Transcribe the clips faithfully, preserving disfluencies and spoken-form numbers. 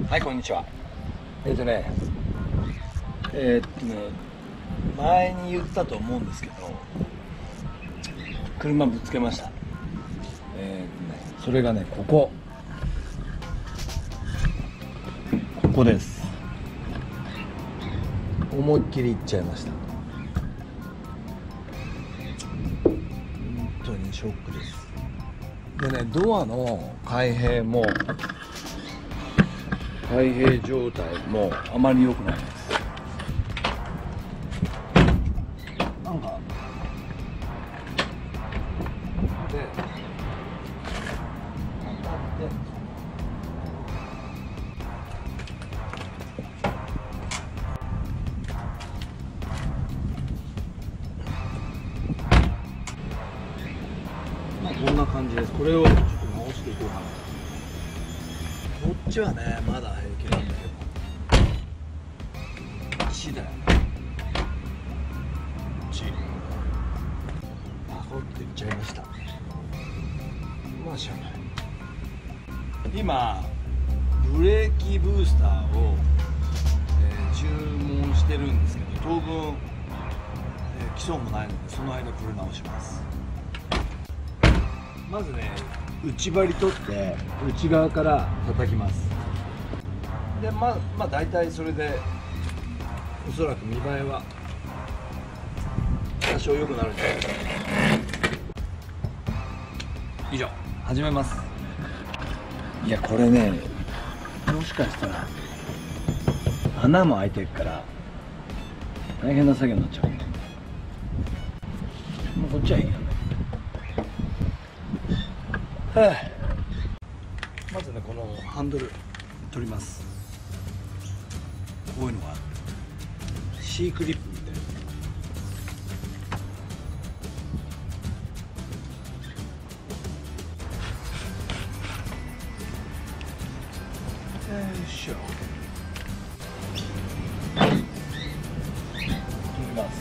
はい、こんにちは。えっ、ー、とね、えっ、ー、とね、前に言ったと思うんですけど、車ぶつけました。えっ、ー、とね、それがね、ここ。ここです。思いっきりいっちゃいました。本当にショックです。でね、ドアの開閉も開閉状態もあまり良くないです。なんかで当たってまあこんな感じです。これをちょっと直していこうかな。こっちはねまだ平気なんだけど、こっちだよね。こっちバコっていっちゃいました。まあしゃあない。今ブレーキブースターを、えー、注文してるんですけど、当分、えー、基礎もないのでその間これ直します。まずね、内張り取って内側から叩きます。でまあまあ大体それでおそらく見栄えは多少良くなるんじゃないですか。以上、始めます。いやこれね、もしかしたら穴も開いてるから大変な作業になっちゃう。もうこっちはいいよね。はあ、まずねこのハンドル取ります。こういうのがある。Cクリップみたいな。よいしょ。切ります。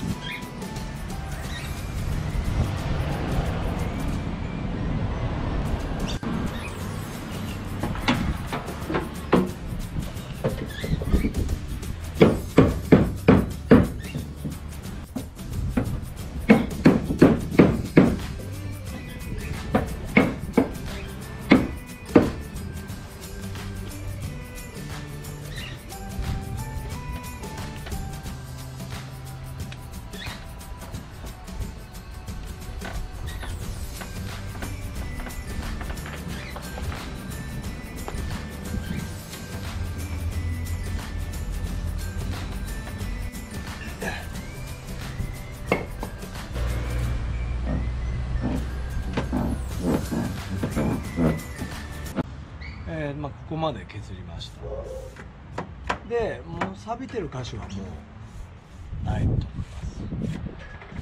えーまあ、ここまで削りました。でもう錆びてる箇所はもうないと思います。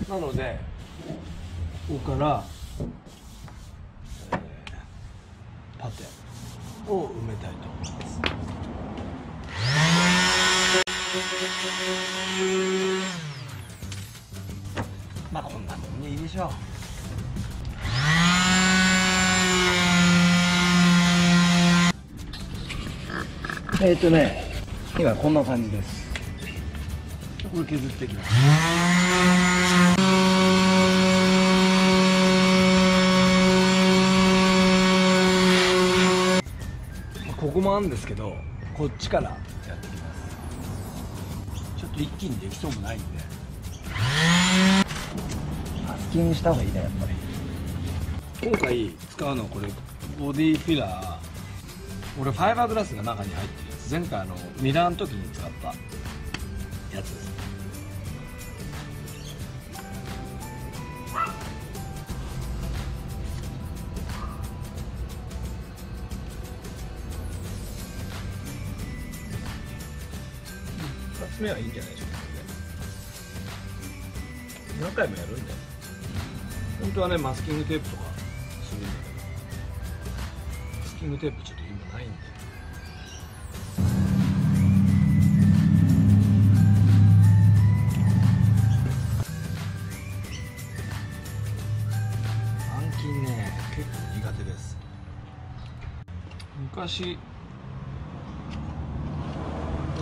なのでここから、えー、パテを埋めたいと思います。まあこんなもんでいいでしょう。えっとね、今こんな感じです。これ削っていきます。ここもあるんですけど、こっちからやっていきます。ちょっと一気にできそうもないんで、マスキングした方がいいね、やっぱり。今回使うのはこれボディフィラー。俺ファイバーグラスが中に入ってるやつ、前回あのミラーの時に使ったやつです。ふたつめはいいんじゃないでしょうか。何回もやるんで、本当はねマスキングテープとかするんだけど、マスキングテープちょっと今ないんで。暗金ね結構苦手です。昔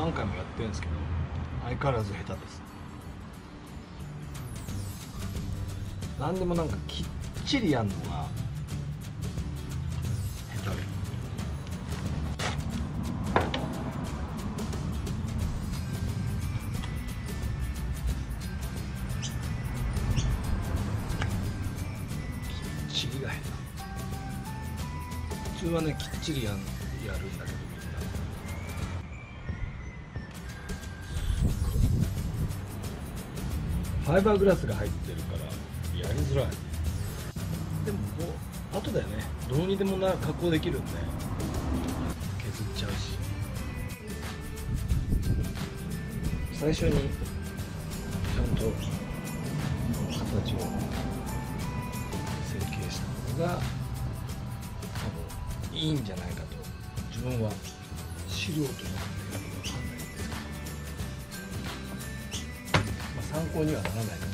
何回もやってるんですけど相変わらず下手です。何でもなんかきっちりやるのが下手で。きっちりが下手。普通はねきっちりやんやるんだけど、みんなファイバーグラスが入ってるからやりづらい。でももう後だよね、どうにでもな加工できるんで削っちゃうし、最初にちゃんと形を成形したのが多分いいんじゃないかと自分は素人なんで分かんないんですけど、まあ、参考にはならないです。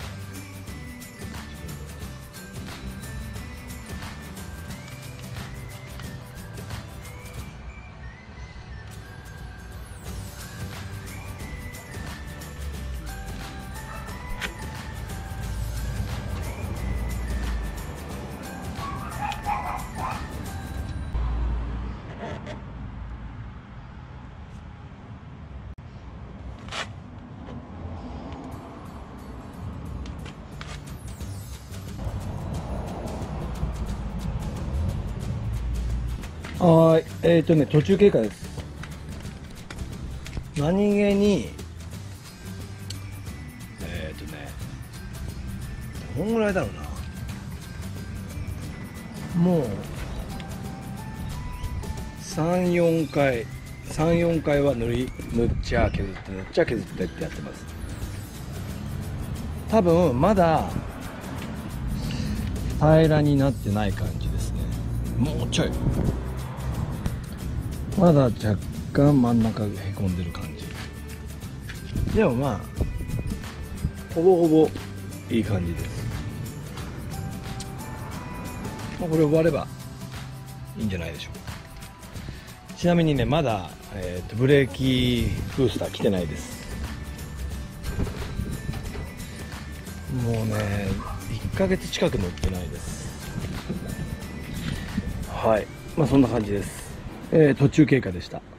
はい、えっ、ー、とね、途中経過です。何気に、えっ、ー、とね、どんぐらいだろうな。もう、さん、よんかい、さん、よんかいは塗り、塗っちゃ削って、塗っちゃ削ってってやってます。多分、まだ、平らになってない感じですね。もうちょい。まだ若干真ん中がへこんでる感じ。でもまあほぼほぼいい感じです。まあ、これ終わればいいんじゃないでしょうか。ちなみにねまだ、えー、とブレーキブースター来てないです。もうねいっかげつ近く乗ってないです。はい、まあそんな感じです。えー、途中経過でした。